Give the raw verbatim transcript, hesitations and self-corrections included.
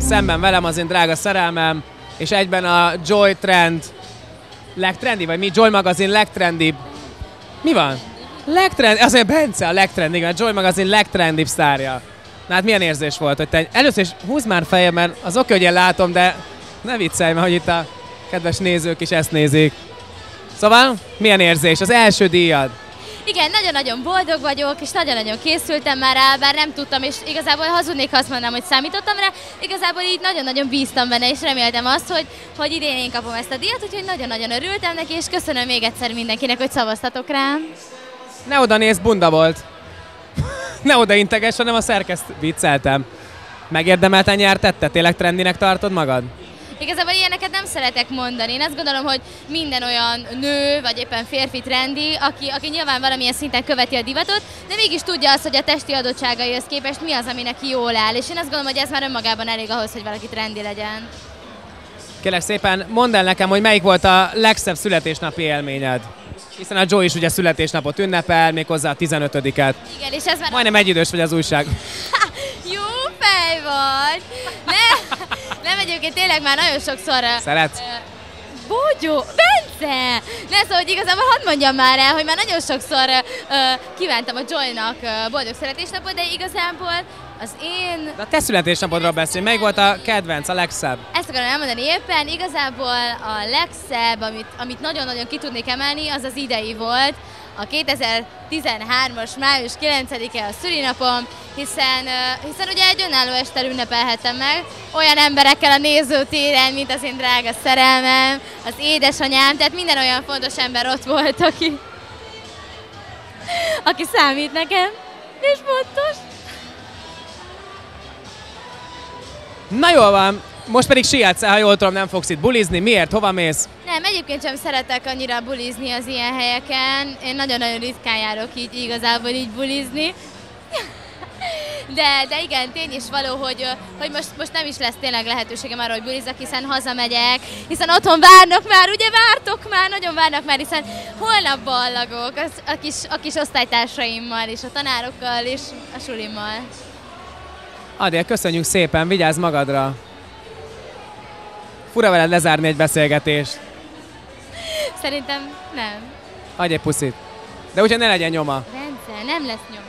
szemben velem az én drága szerelmem, és egyben a Joy Trend legtrendi, vagy mi? Joy magazin legtrendibb. Mi van? Legtrend, azért Bence a legtrendibb, a Joy magazin legtrendibb sztárja. Na hát milyen érzés volt, hogy te először is húzd már fejem, mert az oké, hogy én látom, de ne viccelj, mert hogy itt a kedves nézők is ezt nézik. Szóval, milyen érzés? Az első díjad? Igen, nagyon-nagyon boldog vagyok, és nagyon-nagyon készültem már rá, bár nem tudtam, és igazából hazudnék, ha azt mondanám, hogy számítottam rá. Igazából így nagyon-nagyon bíztam benne, és reméltem azt, hogy, hogy idén én kapom ezt a díjat, úgyhogy nagyon-nagyon örültem neki, és köszönöm még egyszer mindenkinek, hogy szavaztatok rám. Ne oda nézd, bunda volt. Ne oda integes, hanem a szerkeszt vicceltem. Megérdemelten nyertette? Tényleg trendinek tartod magad? Igazából ilyeneket nem szeretek mondani. Én azt gondolom, hogy minden olyan nő, vagy éppen férfi trendi, aki, aki nyilván valamilyen szinten követi a divatot, de mégis tudja azt, hogy a testi adottságaihoz képest mi az, ami neki jól áll. És én azt gondolom, hogy ez már önmagában elég ahhoz, hogy valaki trendi legyen. Kérlek szépen, mondd el nekem, hogy melyik volt a legszebb születésnapi élményed? Hiszen a Joy is ugye születésnapot ünnepel, méghozzá a tizenötödiket. Igen, és ez már... Majdnem egyidős vagy az újság. Jó fej vagy! Ne, nem egyébként tényleg már nagyon sokszor... Szeretsz? Bogyó! Bence! Ne, szóval, hogy igazából hadd mondjam már el, hogy már nagyon sokszor uh, kívántam a Joynak uh, boldog születésnapot, de igazából az én... De a te születésnapodról beszélj, melyik volt a kedvenc, a legszebb? Ezt akarom elmondani éppen, igazából a legszebb, amit, amit nagyon-nagyon ki tudnék emelni, az az idei volt, a kétezer-tizenhármas május kilencedike a szülinapom, hiszen, hiszen ugye egy önálló este ünnepelhettem meg olyan emberekkel a nézőtéren, mint az én drága szerelmem, az édesanyám, tehát minden olyan fontos ember ott volt, aki, aki számít nekem, és fontos. Na jól van, most pedig sietsz el, ha jól tudom, nem fogsz itt bulizni. Miért? Hova mész? Nem, egyébként sem szeretek annyira bulizni az ilyen helyeken. Én nagyon-nagyon ritkán járok így igazából így bulizni. De, de igen, tény is való, hogy, hogy most, most nem is lesz tényleg lehetőségem arra, hogy bulizzak, hiszen hazamegyek, hiszen otthon várnak már, ugye vártok már, nagyon várnak már, hiszen holnap ballagok az, a, kis, a kis osztálytársaimmal, és a tanárokkal, és a sulimmal. Adél, köszönjük szépen, vigyázz magadra! Fura veled lezárni egy beszélgetést. Szerintem nem. Adj egy puszit. De úgyhogy ne legyen nyoma. Bence, nem lesz nyoma.